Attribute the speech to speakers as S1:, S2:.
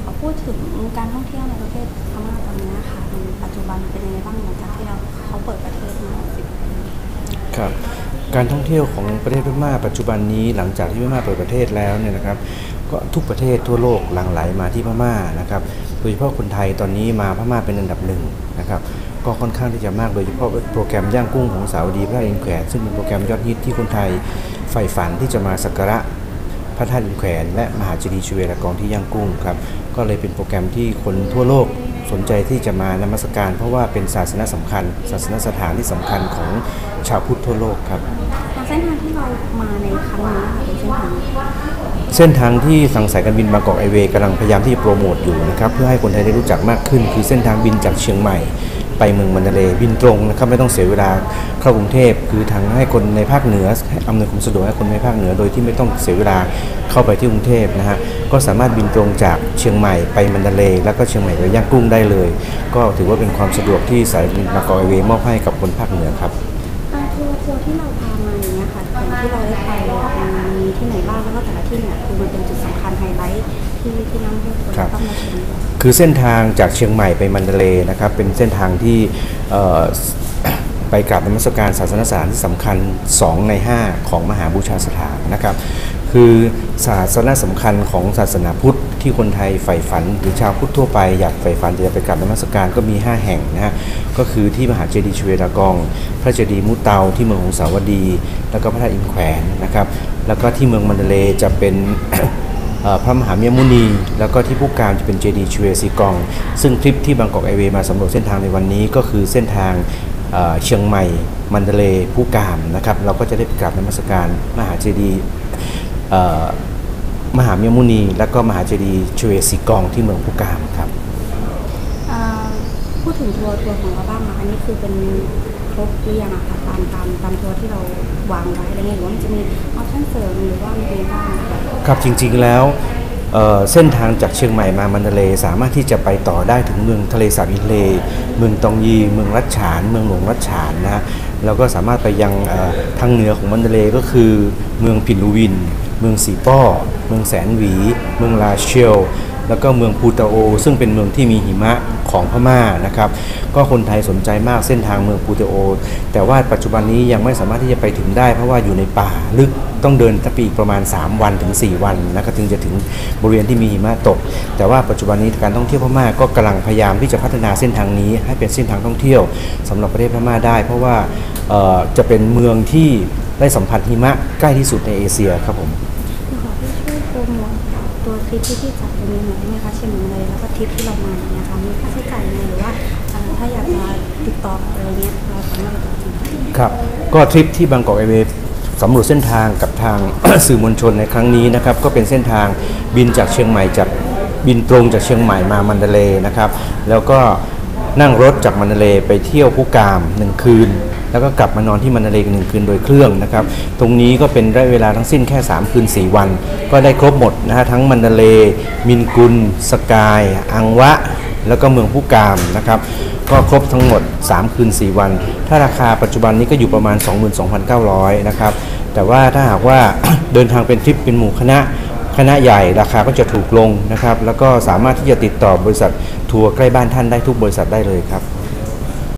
S1: ขอพูดถึงการท่องเที่ยวในประเทศพม่าตอนนี้ค่ะในปัจจุบันเป็นยังไงบ้างหลังจากที่เขาเปิดประเทศมา10 ปี
S2: ครับการท่องเที่ยวของประเทศพม่าปัจจุบันนี้หลังจากที่พม่าเปิดประเทศแล้วเนี่ยนะครับก็ทุกประเทศทั่วโลกหลั่งไหลมาที่พม่านะครับโดยเฉพาะคนไทยตอนนี้มาพม่าเป็นอันดับหนึ่งนะครับก็ค่อนข้างที่จะมากโดยเฉพาะโปรแกรมย่างกุ้งของสาวดีพระอินทร์แขวนซึ่งเป็นโปรแกรมยอดฮิตที่คนไทยใฝ่ฝันที่จะมาสักการะพระธาตุอินทร์แขวนและมหาเจดีย์ชเวดากองที่ย่างกุ้งครับก็เลยเป็นโปรแกรมที่คนทั่วโลกสนใจที่จะมานมัสการเพราะว่าเป็นศาสนสำคัญศาสนสถานที่สำคัญของชาวพุทธทั่วโลกครับ
S1: เส้นทางที่เรามาในครั้งนี้เป็น
S2: เส้นทางที่ทางสายการบินบางกอกไอเวย์กำลังพยายามที่จะโปรโมทอยู่นะครับเพื่อให้คนไทยได้รู้จักมากขึ้นคือเส้นทางบินจากเชียงใหม่ไปเมืองมันดาเลย์บินตรงนะครับไม่ต้องเสียเวลาเข้ากรุงเทพคือทางให้คนในภาคเหนืออำนวยความสะดวกให้คนในภาคเหนือโดยที่ไม่ต้องเสียเวลาเข้าไปที่กรุงเทพนะฮะก็สามารถบินตรงจากเชียงใหม่ไปมันดาเลย์แล้วก็เชียงใหม่ไปย่างกุ้งได้เลยก็ถือว่าเป็นความสะดวกที่สายการบินบางกอกไอเวย์มอบให้กับคนภาคเหนือครับ
S1: ทัวร์ที่เราพามาอย่างเงี้ยค่ะอย่างที่เราได้ไปมีที่ไหนบ้างแล้วก็แต่ละที่เนี่ยคือมันเป็นจุดสำคัญไฮไลท์ที่นั่งให้คนต้องมาชม
S2: คือเส้นทางจากเชียงใหม่ไปมันดาเลย์นะครับเป็นเส้นทางที่ไปกราบนมัสการศาสนสถานที่สำคัญ2 ใน 5ของมหาบูชาสถานนะครับคือศาสนาสำคัญของศาสนาพุทธที่คนไทยใฝ่ฝันหรือชาวพุทธทั่วไปอยากใฝ่ฝันจะไปกราบนมัสการก็มี5 แห่งนะฮะก็คือที่มหาเจดีย์ชเวดากองพระเจดีย์มุเตาที่เมืองหงสาวดีแล้วก็พระธาตุอินทร์แขวนนะครับแล้วก็ที่เมืองมันดาเลย์จะเป็นพระมหาเมียมุนีแล้วก็ที่ผู้การจะเป็นเจดีย์ชเวซีกองซึ่งทริปที่บางกอกไอเวย์มาสำรวจเส้นทางในวันนี้ก็คือเส้นทางเชียงใหม่มันดาเลย์ผู้การนะครับเราก็จะได้ไปกราบนมัสการมหาเจดีย์มหาเมียมุนีและก็มหาเจดีย์ชเวซีกองที่เมืองผู้การครับ
S1: พูดถึงทัวร์ของเราบ้างนะอันนี้คือเป็นครบหรือยังคะตามทัวร์ที่เราวางไว้อะไรเงี้ยหรือว่ามันจะมีออปชั่นเสริมหรือว่ามีอะไรบ้าง
S2: ครับจริงๆแล้วเส้นทางจากเชียงใหม่มามันดาเลย์สามารถที่จะไปต่อได้ถึงเมืองทะเลสาบอินเลย์เมืองตองยีเมืองรัชฉานเมืองหลวงรัชฉานนะแล้วก็สามารถไปยังทางเหนือของมันดาเลย์ก็คือเมืองพินลูวินเมืองสีป้อเมืองแสนหวีเมืองลาเชียวแล้วก็เมืองพูตาโอซึ่งเป็นเมืองที่มีหิมะของพม่านะครับก็คนไทยสนใจมากเส้นทางเมืองพูตาโอแต่ว่าปัจจุบันนี้ยังไม่สามารถที่จะไปถึงได้เพราะว่าอยู่ในป่าลึกต้องเดินไปอีกประมาณ3 วันถึง4 วันนะครับถึงจะถึงบริเวณที่มีหิมะตกแต่ว่าปัจจุบันนี้การท่องเที่ยวพม่าก็กำลังพยายามที่จะพัฒนาเส้นทางนี้ให้เป็นเส้นทางท่องเที่ยวสำหรับประเทศพม่าได้เพราะว่าจะเป็นเมืองที่ได้สัมผัสหิมะใกล้ที่สุดในเอเชียครับผม
S1: ขอที่ช่วยโปรโมทตัวทริปที่จัดเป็นยังไงได้ไหมคะเชียงใหม่เลยแล้วก็ทริปที่เรามาเนี่ยค่ะมีค่าใช้จ่ายยังไงหรือว่าถ้าอยากจะติดต่ออะไรเงี้ยเราสามารถติดต่อได้
S2: ครับก็ทริปที่บางกอกไอเวย์สำรวจเส้นทางกับทาง สื่อมวลชนในครั้งนี้นะครับก็เป็นเส้นทางบินจากเชียงใหม่จากบินตรงจากเชียงใหม่มามันดาเลย์นะครับแล้วก็นั่งรถจากมันดาเลย์ไปเที่ยวพุกาม1 คืนแล้วก็กลับมานอนที่มันดาเลย์1 คืนโดยเครื่องนะครับตรงนี้ก็เป็นระยะเวลาทั้งสิ้นแค่3 คืน 4 วันก็ได้ครบหมดนะฮะทั้งมันดาเลย์มินกุลสกายอังวะแล้วก็เมืองพุกามนะครับก็ครบทั้งหมด3 คืน 4 วันถ้าราคาปัจจุบันนี้ก็อยู่ประมาณ 22,900 นะครับแต่ว่าถ้าหากว่า เดินทางเป็นทริปเป็นหมู่คณะใหญ่ราคาก็จะถูกลงนะครับแล้วก็สามารถที่จะติดต่อบริษัททัวร์ใกล้บ้านท่านได้ทุกบริษัทได้เลยครับ